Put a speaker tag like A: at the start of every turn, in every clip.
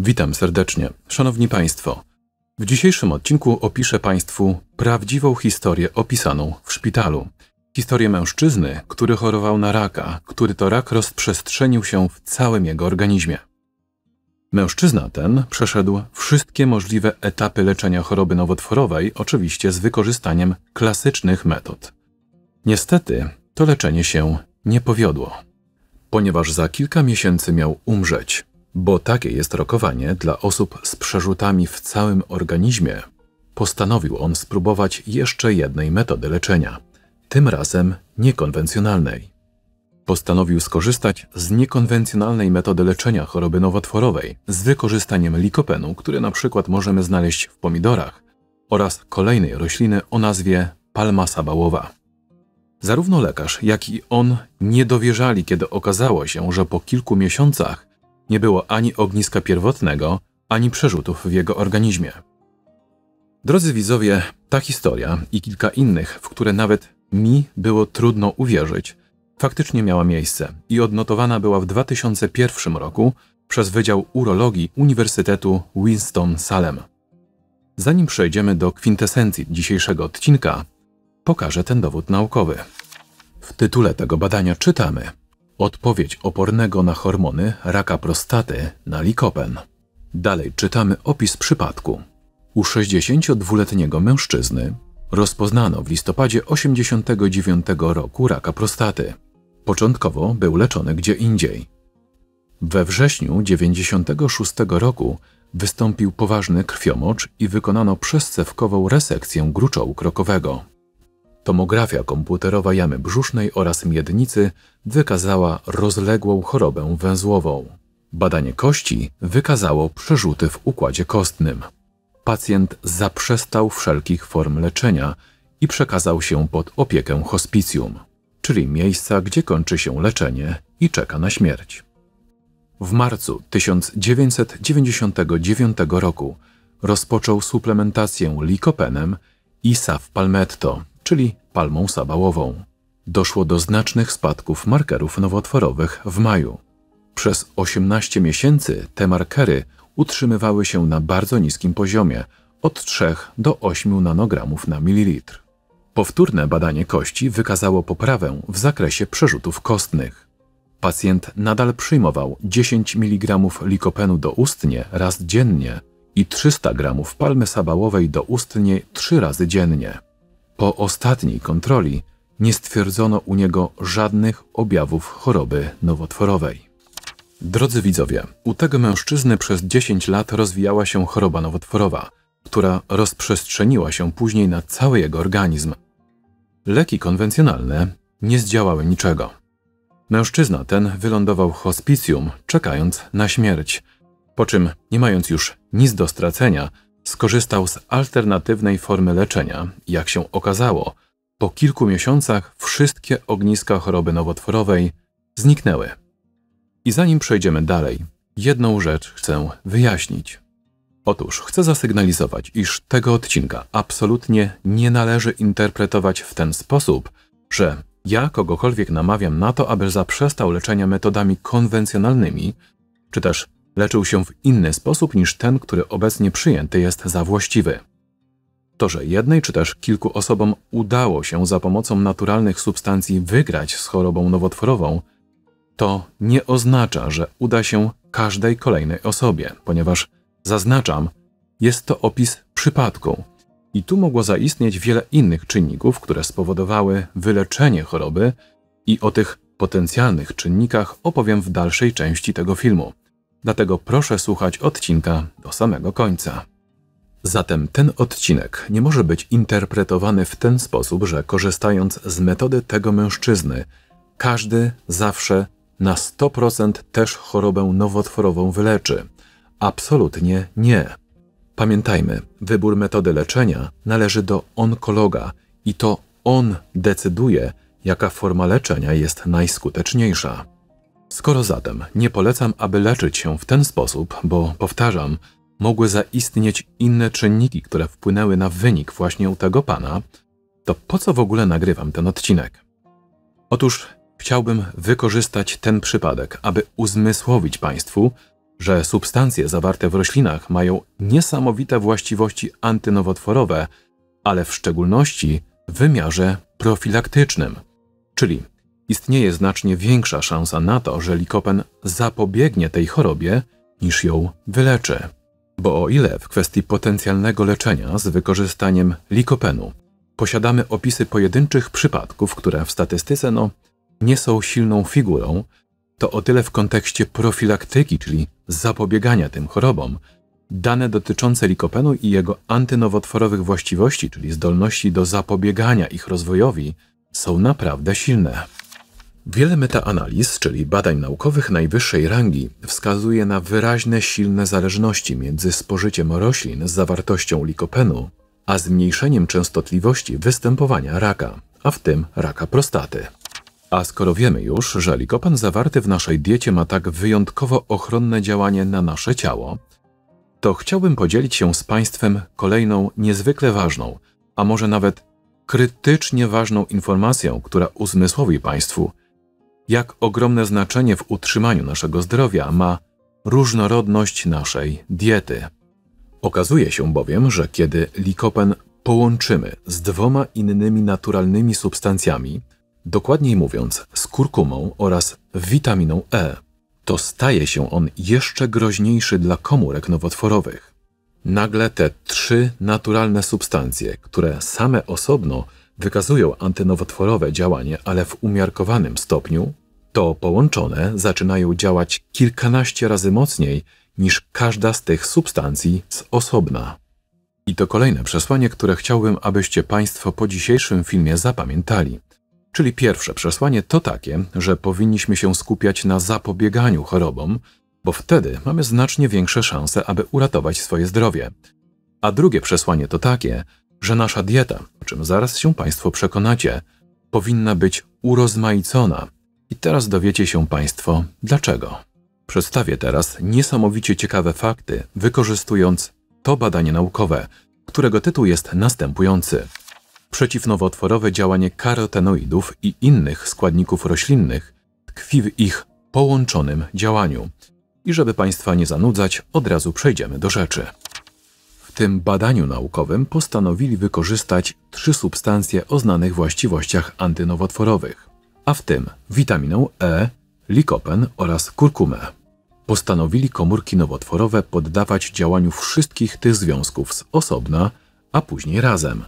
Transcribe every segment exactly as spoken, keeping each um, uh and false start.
A: Witam serdecznie. Szanowni Państwo, w dzisiejszym odcinku opiszę Państwu prawdziwą historię opisaną w szpitalu. Historię mężczyzny, który chorował na raka, który to rak rozprzestrzenił się w całym jego organizmie. Mężczyzna ten przeszedł wszystkie możliwe etapy leczenia choroby nowotworowej, oczywiście z wykorzystaniem klasycznych metod. Niestety to leczenie się nie powiodło, ponieważ za kilka miesięcy miał umrzeć. Bo takie jest rokowanie dla osób z przerzutami w całym organizmie, postanowił on spróbować jeszcze jednej metody leczenia, tym razem niekonwencjonalnej. Postanowił skorzystać z niekonwencjonalnej metody leczenia choroby nowotworowej z wykorzystaniem likopenu, który na przykład możemy znaleźć w pomidorach, oraz kolejnej rośliny o nazwie palma sabałowa. Zarówno lekarz, jak i on nie dowierzali, kiedy okazało się, że po kilku miesiącach nie było ani ogniska pierwotnego, ani przerzutów w jego organizmie. Drodzy widzowie, ta historia i kilka innych, w które nawet mi było trudno uwierzyć, faktycznie miała miejsce i odnotowana była w dwa tysiące pierwszym roku przez Wydział Urologii Uniwersytetu Winston-Salem. Zanim przejdziemy do kwintesencji dzisiejszego odcinka, pokażę ten dowód naukowy. W tytule tego badania czytamy: Odpowiedź opornego na hormony raka prostaty na likopen. Dalej czytamy opis przypadku. U sześćdziesięciodwuletniego mężczyzny rozpoznano w listopadzie osiemdziesiątego dziewiątego roku raka prostaty. Początkowo był leczony gdzie indziej. We wrześniu dziewięćdziesiątego szóstego roku wystąpił poważny krwiomocz i wykonano przezcewkową resekcję gruczołu krokowego. Tomografia komputerowa jamy brzusznej oraz miednicy wykazała rozległą chorobę węzłową. Badanie kości wykazało przerzuty w układzie kostnym. Pacjent zaprzestał wszelkich form leczenia i przekazał się pod opiekę hospicjum, czyli miejsca, gdzie kończy się leczenie i czeka na śmierć. W marcu tysiąc dziewięćset dziewięćdziesiątego dziewiątego roku rozpoczął suplementację likopenem i sav-palmetto, czyli palmą sabałową. Doszło do znacznych spadków markerów nowotworowych w maju. Przez osiemnaście miesięcy te markery utrzymywały się na bardzo niskim poziomie, od trzech do ośmiu nanogramów na mililitr. Powtórne badanie kości wykazało poprawę w zakresie przerzutów kostnych. Pacjent nadal przyjmował dziesięć miligramów likopenu doustnie raz dziennie i trzysta gramów palmy sabałowej doustnie trzy razy dziennie. Po ostatniej kontroli nie stwierdzono u niego żadnych objawów choroby nowotworowej. Drodzy widzowie, u tego mężczyzny przez dziesięć lat rozwijała się choroba nowotworowa, która rozprzestrzeniła się później na cały jego organizm. Leki konwencjonalne nie zdziałały niczego. Mężczyzna ten wylądował w hospicjum, czekając na śmierć, po czym, nie mając już nic do stracenia, skorzystał z alternatywnej formy leczenia. Jak się okazało, po kilku miesiącach wszystkie ogniska choroby nowotworowej zniknęły. I zanim przejdziemy dalej, jedną rzecz chcę wyjaśnić. Otóż chcę zasygnalizować, iż tego odcinka absolutnie nie należy interpretować w ten sposób, że ja kogokolwiek namawiam na to, aby zaprzestał leczenia metodami konwencjonalnymi, czy też leczył się w inny sposób niż ten, który obecnie przyjęty jest za właściwy. To, że jednej czy też kilku osobom udało się za pomocą naturalnych substancji wygrać z chorobą nowotworową, to nie oznacza, że uda się każdej kolejnej osobie, ponieważ, zaznaczam, jest to opis przypadku i tu mogło zaistnieć wiele innych czynników, które spowodowały wyleczenie choroby i o tych potencjalnych czynnikach opowiem w dalszej części tego filmu. Dlatego proszę słuchać odcinka do samego końca. Zatem ten odcinek nie może być interpretowany w ten sposób, że korzystając z metody tego mężczyzny, każdy zawsze na sto procent też chorobę nowotworową wyleczy. Absolutnie nie. Pamiętajmy, wybór metody leczenia należy do onkologa i to on decyduje, jaka forma leczenia jest najskuteczniejsza. Skoro zatem nie polecam, aby leczyć się w ten sposób, bo, powtarzam, mogły zaistnieć inne czynniki, które wpłynęły na wynik właśnie u tego pana, to po co w ogóle nagrywam ten odcinek? Otóż chciałbym wykorzystać ten przypadek, aby uzmysłowić Państwu, że substancje zawarte w roślinach mają niesamowite właściwości antynowotworowe, ale w szczególności w wymiarze profilaktycznym, czyli istnieje znacznie większa szansa na to, że likopen zapobiegnie tej chorobie, niż ją wyleczy. Bo o ile w kwestii potencjalnego leczenia z wykorzystaniem likopenu posiadamy opisy pojedynczych przypadków, które w statystyce no, nie są silną figurą, to o tyle w kontekście profilaktyki, czyli zapobiegania tym chorobom, dane dotyczące likopenu i jego antynowotworowych właściwości, czyli zdolności do zapobiegania ich rozwojowi, są naprawdę silne. Wiele metaanaliz, czyli badań naukowych najwyższej rangi, wskazuje na wyraźne, silne zależności między spożyciem roślin z zawartością likopenu, a zmniejszeniem częstotliwości występowania raka, a w tym raka prostaty. A skoro wiemy już, że likopen zawarty w naszej diecie ma tak wyjątkowo ochronne działanie na nasze ciało, to chciałbym podzielić się z Państwem kolejną niezwykle ważną, a może nawet krytycznie ważną informacją, która uzmysłowi Państwu, jak ogromne znaczenie w utrzymaniu naszego zdrowia ma różnorodność naszej diety. Okazuje się bowiem, że kiedy likopen połączymy z dwoma innymi naturalnymi substancjami, dokładniej mówiąc z kurkumą oraz witaminą E, to staje się on jeszcze groźniejszy dla komórek nowotworowych. Nagle te trzy naturalne substancje, które same osobno wykazują antynowotworowe działanie, ale w umiarkowanym stopniu, to połączone zaczynają działać kilkanaście razy mocniej niż każda z tych substancji z osobna. I to kolejne przesłanie, które chciałbym, abyście Państwo po dzisiejszym filmie zapamiętali. Czyli pierwsze przesłanie to takie, że powinniśmy się skupiać na zapobieganiu chorobom, bo wtedy mamy znacznie większe szanse, aby uratować swoje zdrowie. A drugie przesłanie to takie, że nasza dieta, o czym zaraz się Państwo przekonacie, powinna być urozmaicona. I teraz dowiecie się Państwo dlaczego. Przedstawię teraz niesamowicie ciekawe fakty, wykorzystując to badanie naukowe, którego tytuł jest następujący. Przeciwnowotworowe działanie karotenoidów i innych składników roślinnych tkwi w ich połączonym działaniu. I żeby Państwa nie zanudzać, od razu przejdziemy do rzeczy. W tym badaniu naukowym postanowili wykorzystać trzy substancje o znanych właściwościach antynowotworowych, a w tym witaminę E, likopen oraz kurkumę. Postanowili komórki nowotworowe poddawać działaniu wszystkich tych związków z osobna, a później razem.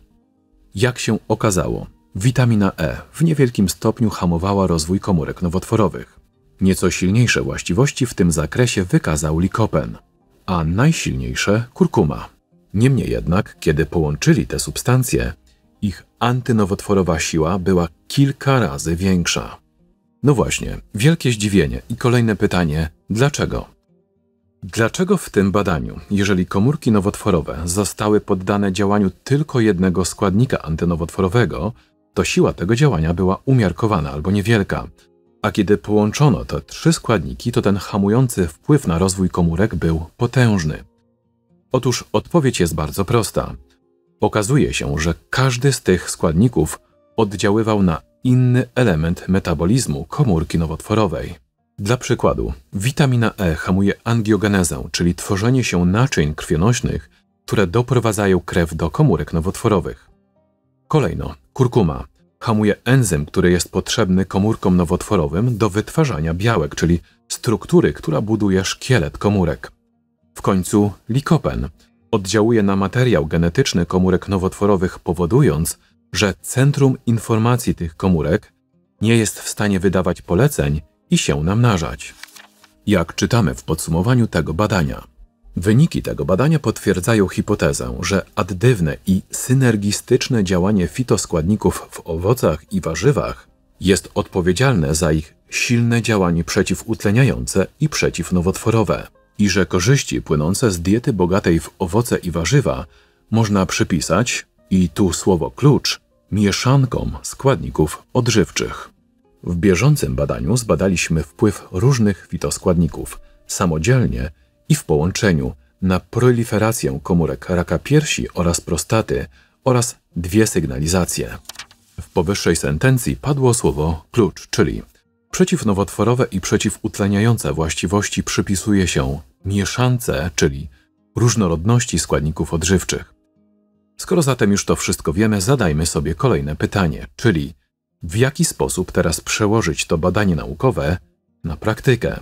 A: Jak się okazało, witamina E w niewielkim stopniu hamowała rozwój komórek nowotworowych. Nieco silniejsze właściwości w tym zakresie wykazał likopen, a najsilniejsze kurkuma. Niemniej jednak, kiedy połączyli te substancje, ich antynowotworowa siła była kilka razy większa. No właśnie, wielkie zdziwienie i kolejne pytanie, dlaczego? Dlaczego w tym badaniu, jeżeli komórki nowotworowe zostały poddane działaniu tylko jednego składnika antynowotworowego, to siła tego działania była umiarkowana albo niewielka, a kiedy połączono te trzy składniki, to ten hamujący wpływ na rozwój komórek był potężny? Otóż odpowiedź jest bardzo prosta. Okazuje się, że każdy z tych składników oddziaływał na inny element metabolizmu komórki nowotworowej. Dla przykładu, witamina E hamuje angiogenezę, czyli tworzenie się naczyń krwionośnych, które doprowadzają krew do komórek nowotworowych. Kolejno, kurkuma hamuje enzym, który jest potrzebny komórkom nowotworowym do wytwarzania białek, czyli struktury, która buduje szkielet komórek. W końcu likopen oddziałuje na materiał genetyczny komórek nowotworowych, powodując, że centrum informacji tych komórek nie jest w stanie wydawać poleceń i się namnażać. Jak czytamy w podsumowaniu tego badania, wyniki tego badania potwierdzają hipotezę, że addywne i synergistyczne działanie fitoskładników w owocach i warzywach jest odpowiedzialne za ich silne działanie przeciwutleniające i przeciwnowotworowe i że korzyści płynące z diety bogatej w owoce i warzywa można przypisać, i tu słowo klucz, mieszankom składników odżywczych. W bieżącym badaniu zbadaliśmy wpływ różnych fitoskładników samodzielnie i w połączeniu na proliferację komórek raka piersi oraz prostaty oraz dwie sygnalizacje. W powyższej sentencji padło słowo klucz, czyli Przeciwnowotworowe i przeciwutleniające właściwości przypisuje się mieszance, czyli różnorodności składników odżywczych. Skoro zatem już to wszystko wiemy, zadajmy sobie kolejne pytanie, czyli w jaki sposób teraz przełożyć to badanie naukowe na praktykę?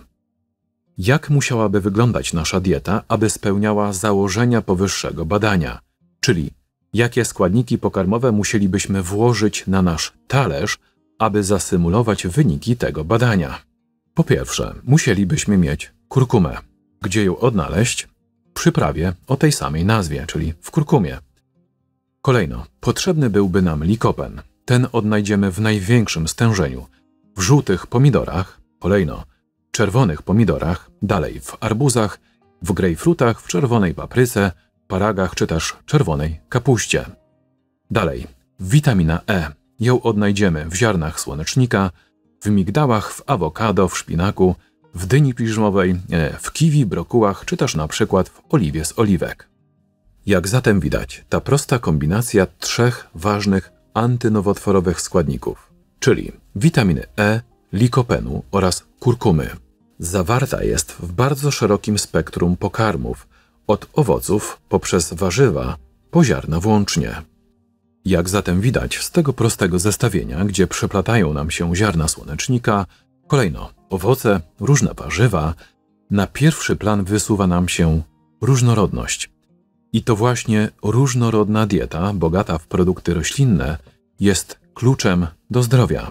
A: Jak musiałaby wyglądać nasza dieta, aby spełniała założenia powyższego badania? Czyli jakie składniki pokarmowe musielibyśmy włożyć na nasz talerz, aby zasymulować wyniki tego badania? Po pierwsze, musielibyśmy mieć kurkumę. Gdzie ją odnaleźć? W przyprawie o tej samej nazwie, czyli w kurkumie. Kolejno, potrzebny byłby nam likopen. Ten odnajdziemy w największym stężeniu w żółtych pomidorach, kolejno czerwonych pomidorach, dalej w arbuzach, w grejpfrutach, w czerwonej papryce, paragach czy też czerwonej kapuście. Dalej, witamina E. Ją odnajdziemy w ziarnach słonecznika, w migdałach, w awokado, w szpinaku, w dyni piżmowej, w kiwi, brokułach czy też na przykład w oliwie z oliwek. Jak zatem widać, ta prosta kombinacja trzech ważnych antynowotworowych składników, czyli witaminy E, likopenu oraz kurkumy, zawarta jest w bardzo szerokim spektrum pokarmów, od owoców poprzez warzywa po ziarna włącznie. Jak zatem widać z tego prostego zestawienia, gdzie przeplatają nam się ziarna słonecznika, kolejno owoce, różne warzywa, na pierwszy plan wysuwa nam się różnorodność. I to właśnie różnorodna dieta, bogata w produkty roślinne, jest kluczem do zdrowia.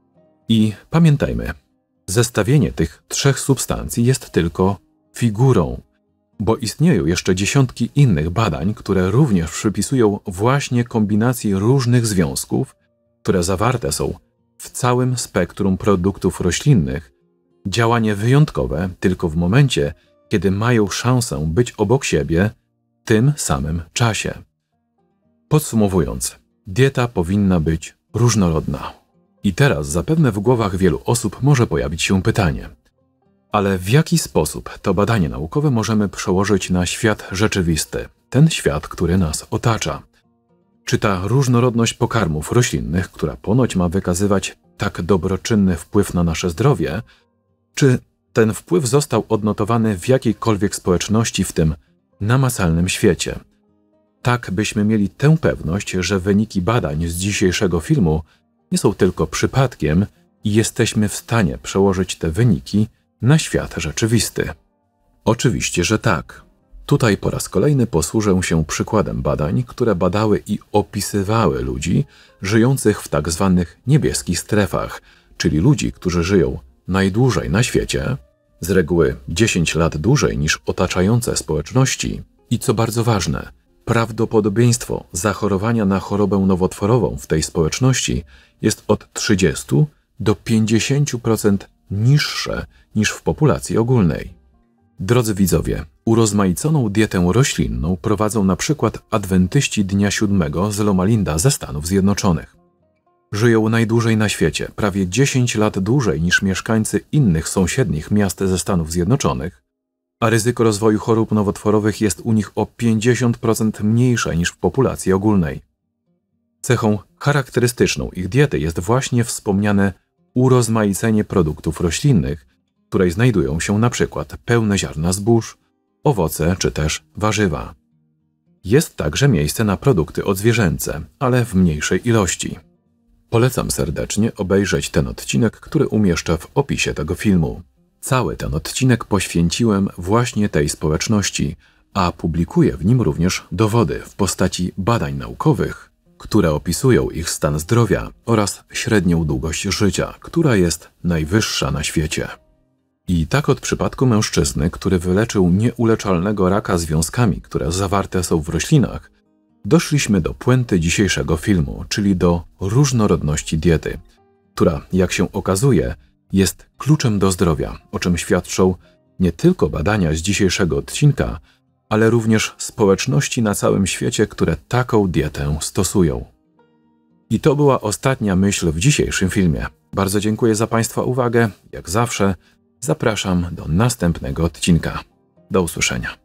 A: I pamiętajmy, zestawienie tych trzech substancji jest tylko figurą, bo istnieją jeszcze dziesiątki innych badań, które również przypisują właśnie kombinacji różnych związków, które zawarte są w całym spektrum produktów roślinnych, działanie wyjątkowe tylko w momencie, kiedy mają szansę być obok siebie w tym samym czasie. Podsumowując, dieta powinna być różnorodna. I teraz zapewne w głowach wielu osób może pojawić się pytanie, ale w jaki sposób to badanie naukowe możemy przełożyć na świat rzeczywisty, ten świat, który nas otacza? Czy ta różnorodność pokarmów roślinnych, która ponoć ma wykazywać tak dobroczynny wpływ na nasze zdrowie, czy ten wpływ został odnotowany w jakiejkolwiek społeczności w tym namacalnym świecie? Tak byśmy mieli tę pewność, że wyniki badań z dzisiejszego filmu nie są tylko przypadkiem i jesteśmy w stanie przełożyć te wyniki na świat rzeczywisty. Oczywiście, że tak. Tutaj po raz kolejny posłużę się przykładem badań, które badały i opisywały ludzi żyjących w tak zwanych niebieskich strefach, czyli ludzi, którzy żyją najdłużej na świecie, z reguły dziesięć lat dłużej niż otaczające społeczności i co bardzo ważne, prawdopodobieństwo zachorowania na chorobę nowotworową w tej społeczności jest od trzydziestu do pięćdziesięciu procent niższe niż w populacji ogólnej. Drodzy widzowie, urozmaiconą dietę roślinną prowadzą na przykład adwentyści Dnia Siódmego z Loma Linda ze Stanów Zjednoczonych. Żyją najdłużej na świecie, prawie dziesięć lat dłużej niż mieszkańcy innych sąsiednich miast ze Stanów Zjednoczonych, a ryzyko rozwoju chorób nowotworowych jest u nich o pięćdziesiąt procent mniejsze niż w populacji ogólnej. Cechą charakterystyczną ich diety jest właśnie wspomniane urozmaicenie produktów roślinnych, w której znajdują się na przykład pełne ziarna zbóż, owoce czy też warzywa. Jest także miejsce na produkty odzwierzęce, ale w mniejszej ilości. Polecam serdecznie obejrzeć ten odcinek, który umieszczę w opisie tego filmu. Cały ten odcinek poświęciłem właśnie tej społeczności, a publikuję w nim również dowody w postaci badań naukowych, które opisują ich stan zdrowia oraz średnią długość życia, która jest najwyższa na świecie. I tak od przypadku mężczyzny, który wyleczył nieuleczalnego raka związkami, które zawarte są w roślinach, doszliśmy do puenty dzisiejszego filmu, czyli do różnorodności diety, która, jak się okazuje, jest kluczem do zdrowia, o czym świadczą nie tylko badania z dzisiejszego odcinka, ale również społeczności na całym świecie, które taką dietę stosują. I to była ostatnia myśl w dzisiejszym filmie. Bardzo dziękuję za Państwa uwagę. Jak zawsze zapraszam do następnego odcinka. Do usłyszenia.